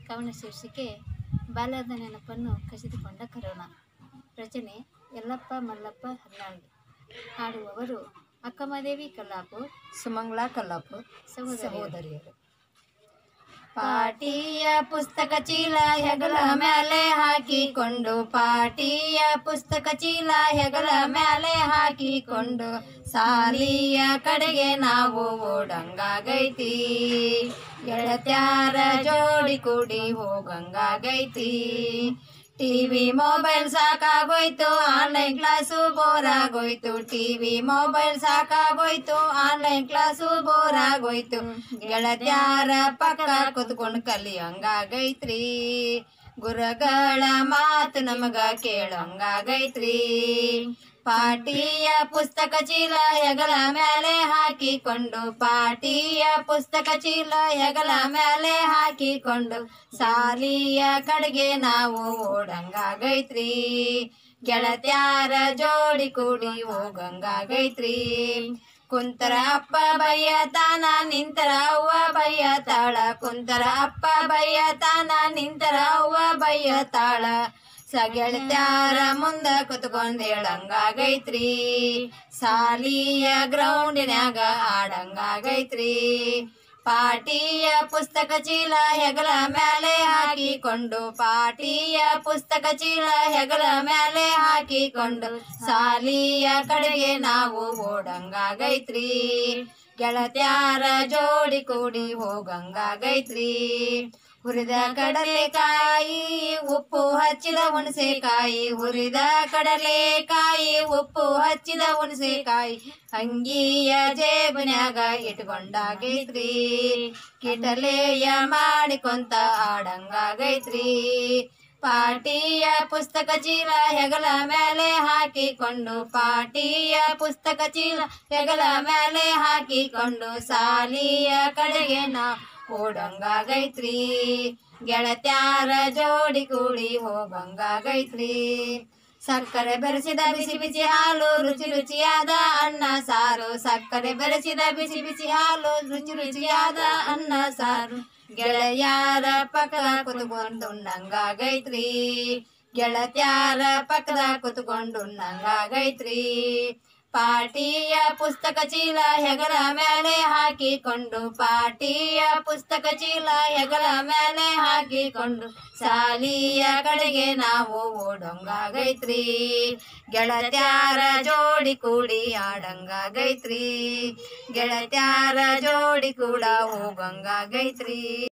ಕವನ ಶೀರ್ಷಿಕೆ ಬಾಲ್ಯದ ನೆನಪನ್ನು ಕಸಿದುಕೊಂಡ ಕರೋಣ. ರಚನೆ ಯಲ್ಲಪ್ಪ ಮಲ್ಲಪ್ಪ ಹರ್ನಾಳ್. ಹಾಡುವವರು ಅಕ್ಕಮದೇವಿ ಕಲ್ಲಾಪುರ್, ಸುಮಂಗಳಾ ಕಲ್ಲಾಪುರ್ ಸಹೋದರಿಯರು. ಪಾಟಿಯ ಪುಸ್ತಕ ಚೀಲ ಹೆಗಲ ಮೇಲೆ ಹಾಕಿಕೊಂಡು, ಪಾಟಿಯ ಪುಸ್ತಕ ಚೀಲ ಹೆಗಲ ಮೇಲೆ ಹಾಕಿಕೊಂಡು, ಸಾಲಿಯ ಕಡೆಗೆ ನಾವು ಓಡಂಗಾಗೈತಿ, ಗೆಳತ್ಯಾರ ಜೋಡಿ ಕೂಡಿ ಹೋಗಂಗಾಗೈತಿ. ಟಿವಿ ಮೊಬೈಲ್ ಸಾಕಾಗೋಯ್ತು, ಆನ್ಲೈನ್ ಕ್ಲಾಸು ಬೋರ್ ಆಗೋಯ್ತು. ಟಿವಿ ಮೊಬೈಲ್ ಸಾಕಾಗೋಯ್ತು, ಆನ್ಲೈನ್ ಕ್ಲಾಸು ಬೋರ್ ಆಗೋಯ್ತು. ಗೆಳತ್ಯಾರ ಪಕ್ಕ ಕುತ್ಕೊಂಡು ಕಲಿಯಂಗಾಗೈತ್ರಿ, ಗುರುಗಳ ಮಾತು ನಮಗ ಕೇಳಂಗಾಗೈತ್ರಿ. ಪಾಟಿಯ ಪುಸ್ತಕ ಚೀಲ ಹೆಗಲ ಮೇಲೆ ಹಾಕಿಕೊಂಡು, ಪಾಟಿಯ ಪುಸ್ತಕ ಚೀಲ ಹೆಗಲ ಮೇಲೆ ಹಾಕಿಕೊಂಡು, ಸಾಲಿಯ ಕಡೆಗೆ ನಾವು ಓಡಂಗಾಗೈತ್ರಿ, ಗೆಳತ್ಯಾರ ಜೋಡಿ ಕೂಡಿ ಹೋಗಂಗಾಗೈತ್ರಿ. ಕುಂತರ ಅಪ್ಪ ಬಯ್ಯತಾನ, ನಿಂತರ ಅವ್ವ ಬಯ್ಯತಾಳ, ಕುಂತರ ಅಪ್ಪ ಬಯ್ಯತಾನ, ನಿಂತರ ಅವ್ವ ಬಯ್ಯತಾಳ. ಗೆಳತ್ಯಾರ ಮುಂದ ಕುತ್ಕೊಂಡ್ ಹೇಳಂಗಾಗೈತ್ರಿ, ಸಾಲಿಯ ಗ್ರೌಂಡಿನ್ಯಾಗ ಆಡಂಗಾಗೈತ್ರಿ. ಪಾಟಿಯ ಪುಸ್ತಕ ಚೀಲ ಹೆಗಲ ಮೇಲೆ ಹಾಕಿಕೊಂಡು, ಪಾಟಿಯ ಪುಸ್ತಕ ಚೀಲ ಹೆಗಲ ಮೇಲೆ ಹಾಕಿಕೊಂಡು, ಸಾಲಿಯ ಕಡೆಗೆ ನಾವು ಓಡಂಗಾಗೈತ್ರಿ, ಗೆಳತ್ಯಾರ ಜೋಡಿ ಕೂಡಿ ಹೋಗಂಗಾಗೈತ್ರಿ. ಹುರಿದ ಕಡಲೆಕಾಯಿ ಉಪ್ಪು ಹಚ್ಚಿದ ಹುಣಸೆಕಾಯಿ, ಹುರಿದ ಕಡಲೆಕಾಯಿ ಉಪ್ಪು ಹಚ್ಚಿದ ಹುಣಸೆಕಾಯಿ, ಅಂಗಿಯ ಜೇಬನ್ಯಾಗ ಇಟ್ಕೊಂಡಾಗೈತ್ರಿ, ಕಿಟಲೆಯ ಮಾಡಿಕೊಂತ ಆಡಂಗಾಗೈತ್ರಿ. ಪಾಟಿಯ ಪುಸ್ತಕ ಚೀಲ ಹೆಗಲ ಮೇಲೆ ಹಾಕಿಕೊಂಡು, ಪಾಟಿಯ ಪುಸ್ತಕ ಚೀಲ ಹೆಗಲ ಮೇಲೆ ಹಾಕಿಕೊಂಡು, ಸಾಲಿಯ ಕಡೆಗೆ ನಾವು ಓಡಂಗಾಗೈತ್ರಿ, ಗೆಳತ್ಯಾರ ಜೋಡಿ ಕೂಡಿ ಹೋಗಂಗಾಗೈತ್ರಿ. ಸಕ್ಕರೆ ಬೆರೆಸಿದ ಬಿಸಿ ಬಿಸಿ ಹಾಲು, ರುಚಿ ರುಚಿಯಾದ ಅನ್ನ ಸಾರು, ಸಕ್ಕರೆ ಬೆರೆಸಿದ ಬಿಸಿ ಬಿಸಿ ಹಾಲು, ರುಚಿ ರುಚಿಯಾದ ಅನ್ನ ಸಾರು. ಗೆಳೆಯಾರ ಪಕ್ಕದ ಕುತ್ಕೊಂಡು ಉಣ್ಣಂಗಾಗೈತ್ರಿ, ಗೆಳತ್ಯಾರ ಪಕ್ಕದ ಕುತ್ಕೊಂಡು ಉಣ್ಣಂಗಾಗೈತ್ರಿ. ಪಾಟಿಯ ಪುಸ್ತಕ ಚೀಲ ಹೆಗಲ ಮೇಲೆ ಹಾಕಿಕೊಂಡು, ಪಾಟಿಯ ಪುಸ್ತಕ ಚೀಲ ಹೆಗಲ ಮೇಲೆ ಹಾಕಿಕೊಂಡು, ಸಾಲಿಯ ಕಡೆಗೆ ನಾವು ಓಡಂಗಾಗೈತ್ರಿ, ಗೆಳತ್ಯಾರ ಜೋಡಿ ಕೂಡಿ ಆಡಂಗಾಗೈತ್ರಿ, ಗೆಳತ್ಯಾರ ಜೋಡಿ ಕೂಡ ಹೋಗಂಗಾಗೈತ್ರಿ.